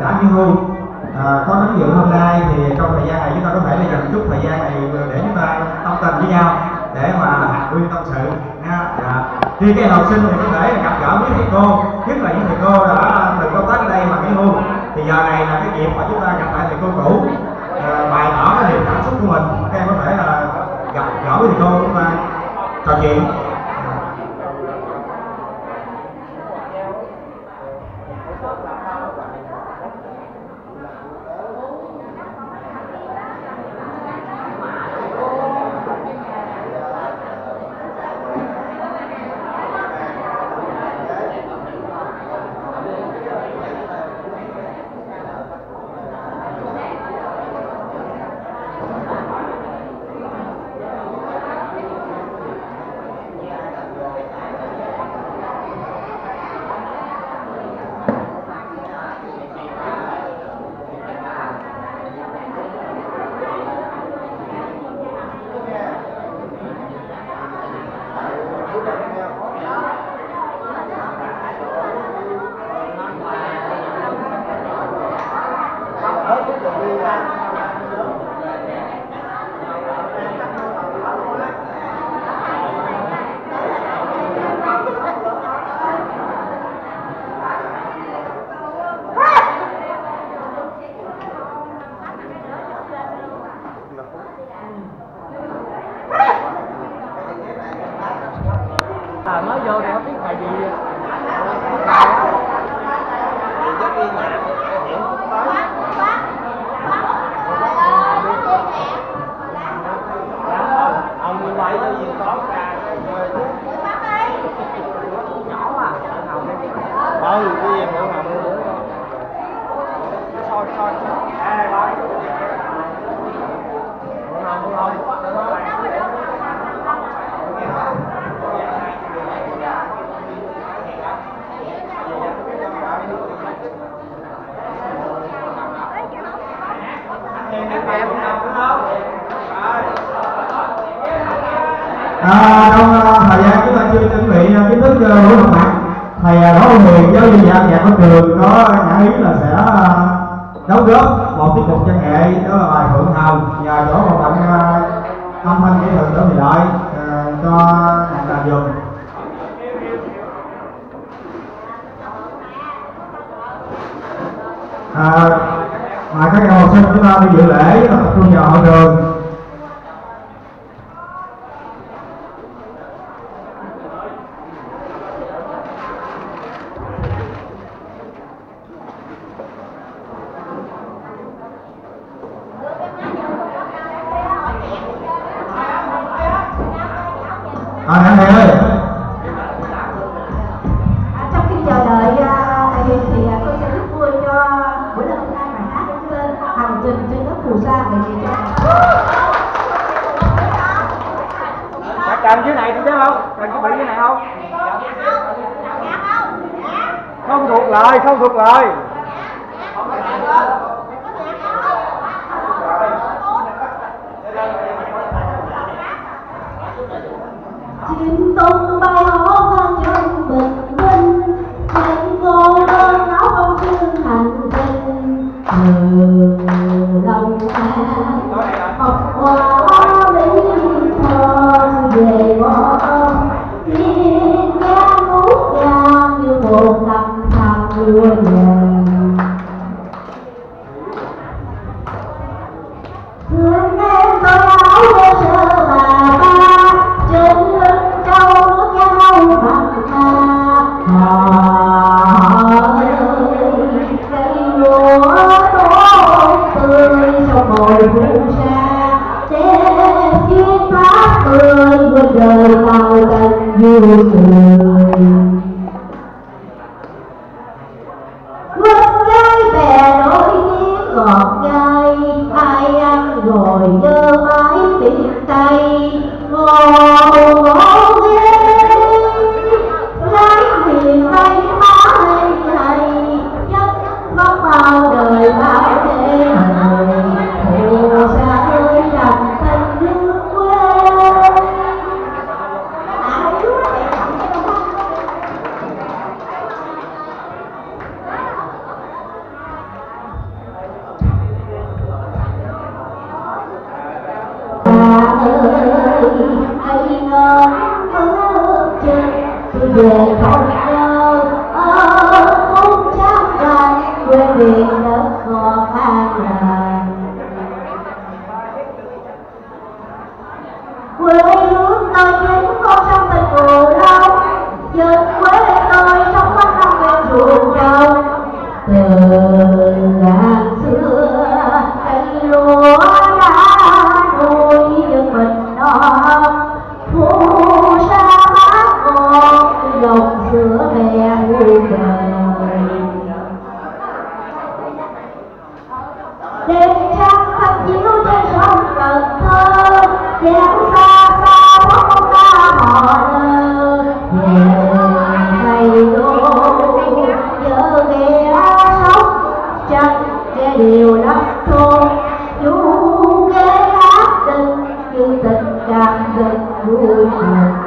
đã như hưu có đến dự hôm nay, thì trong thời gian này chúng ta có thể là dành chút thời gian này để chúng ta tâm tình với nhau để mà hàn huyên tâm sự nha. Khi các học sinh thì có thể gặp gỡ với thầy cô, nhất là những thầy cô đã từng công tác ở đây mà nghỉ hưu, thì giờ này là cái dịp mà chúng ta gặp lại thầy cô cũ, bày tỏ cái niềm cảm xúc của mình. Các em có thể là gặp gỡ với thầy cô, chúng ta trò chuyện. Mới vô thì không biết thầy gì ông đi quay cái gì có ra nhỏ à cái gì bữa nào bữa soi trong thời gian chúng ta chưa chuẩn bị kiến thức buổi học mặt, thầy Đỗ Hữu Hiền, giáo viên dạy nhạc của trường có nhã ý là sẽ đóng góp một tiết mục văn nghệ, đó là bài Phượng Hồng, và chỗ một bạn âm thanh kỹ thuật Đỗ Thị Lợi cho nhạc đàn dùng. Mời các em học sinh chúng ta đi dự lễ tập trung vào hội trường. Anh thầy ơi. Trong khi chờ đợi thầy Hiền thì tôi sẽ rất vui cho buổi lễ hôm nay bài hát đứng lên hành trình trên đất phù sa để gì cho. Cần dưới này thì chứ không? Cần có bị dưới này không? Không thuộc lời, không thuộc lời. Chim tung bay hót vang trong bình minh, những cô đơn áo không xương hành trình từ lòng ta học hoa lý thơ về bỏ thiên nga ngút ngang như một năm tháng mùa vàng. Thương em tôi áo vô sơ bà ba trên lưng trâu nước nhau bằng cây lúa tốt tươi trong mồi phù sa, trên chiếc tháp tươi vươn đời bao tận vui cười. Quên gái bè nổi tiếng ngọt ngây, ai ăn rồi dơ mái biển Tây ngô ngô ghê. Gái miền Tây má hay hay, chất có bao đời bao thế hệ. Phù sa ơi trầm thanh nước quê. về không nhớ cũng chắc là quê biển đất khó khăn là quê hương tôi chính con sông tình cù lâu dân quê tôi sống quanh năm ven ruộng trồng từ ngàn xưa cây lúa đã nuôi dân mình non phù sa mát ngọt dòng sữa mẹ muôn đời đêm trăng thấp chiếu trên sông Cần Thơ dáng xa xa bóng con ca họ lơ về thầy đô giờ ghé sóc trăng nghe điều lắm thôn chú ghé hát tình như tình cảm tình vui buồn